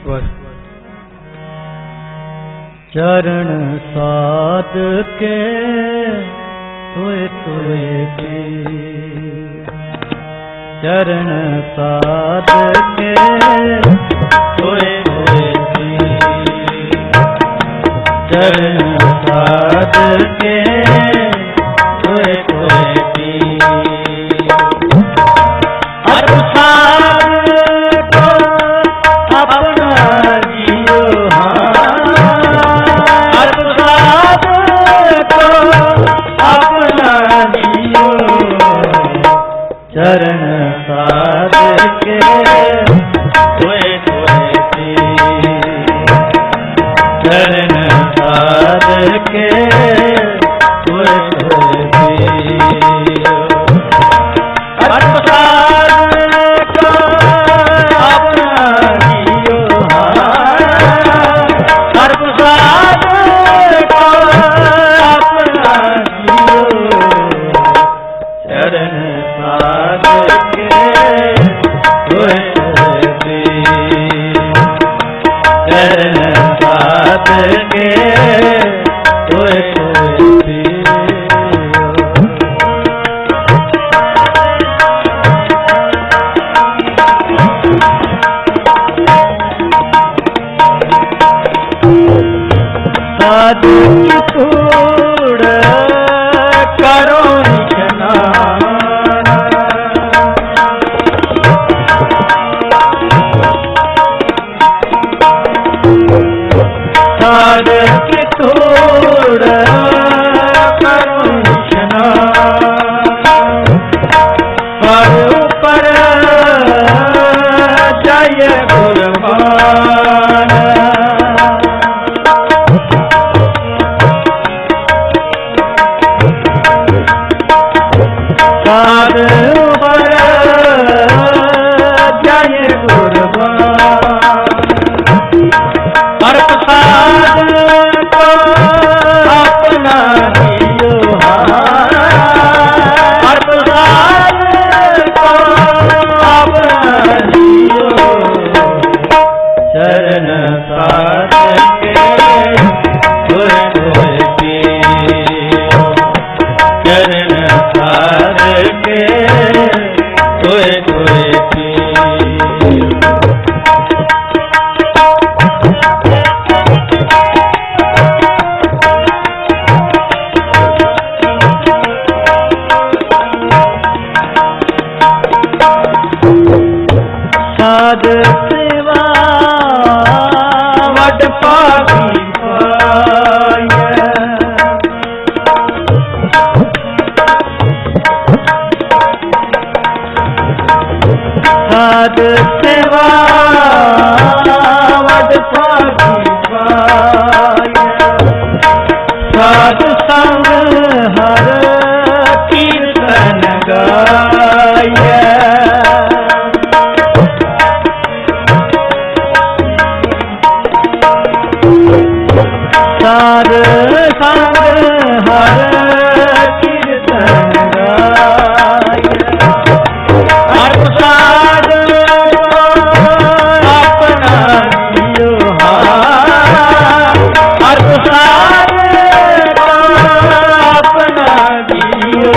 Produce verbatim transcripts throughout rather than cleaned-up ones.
चरण साध के तोए तोए की, चरण साध के तोए तोए की, चरण साध के तोए तोए की। चरण साध के तोए तोए की, चरण साध के तोए तोए की। साधु की तोड़ करो निशनाना, साधु की तोड़ करो निशनाना, पर ऊपर जय कुर्बान। साध पर जय कुर्बान, हर प्रसाद को अपना दियो हार, हर प्रसाद को अपना दियो। चरण साध के तोए तोए की, चरण साध के तोए तोए की। साध सेवा वड पावी पाय, साध सेवा वड पावी पाय, साध संग हर कीर्तन गाय। साध संग हर कीर्तन गाय, हर प्रसाद अपना दियो हार, हर प्रसाद अपना दियो।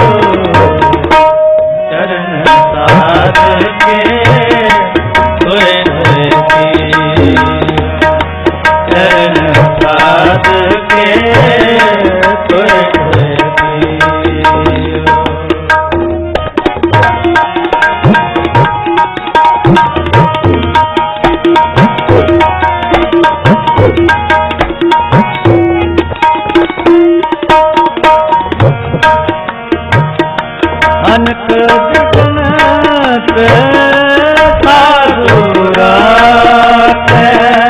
चरण साध के तोए तोए की, चरण साध के तोए तोए की। अनक विघ्न पे साधु राखे,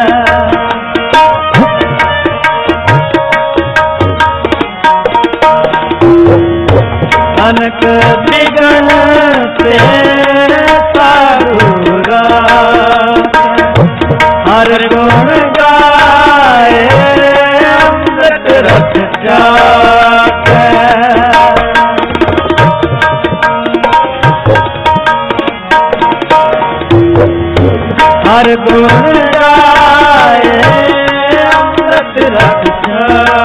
अनक विघ्न पे साधु राखे, हर गुण गाए अमृत रस चाखे। हर गुण अमृत रक्षा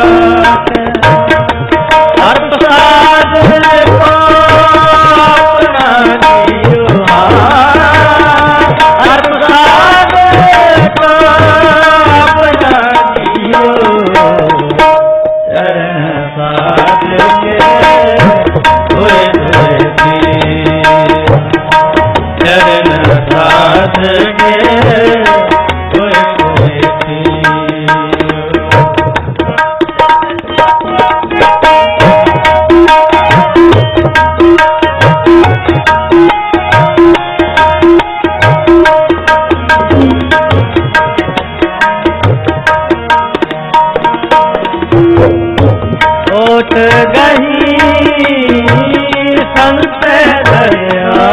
हर प्रसाद को अपना दियो हर प्रसाद को अपना दियो चरण साध के धोए धोए चरण साध के धोए धोए ओट गही संत दया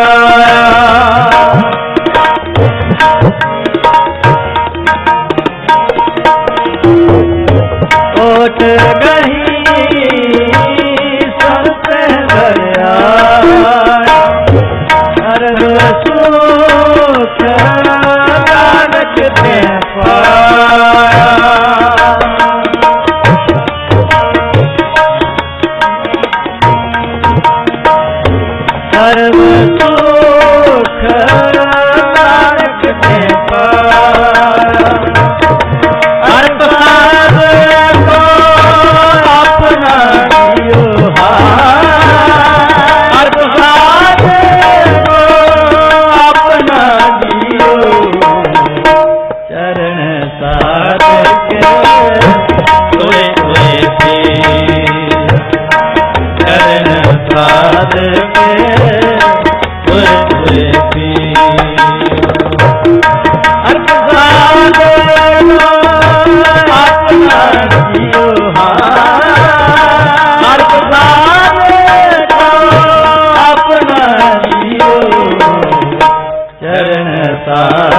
ओट गही संत दया हर सुख नानक ते पाया सर्व सुख नानक ते पाया हर प्रसाद को अपना दियो हर प्रसाद को अपना दियो चरण साध के धोए धोए चरण साध के धोए धोए हर प्रसाद को अपना दियो हर प्रसाद को अपना दियो चरण साध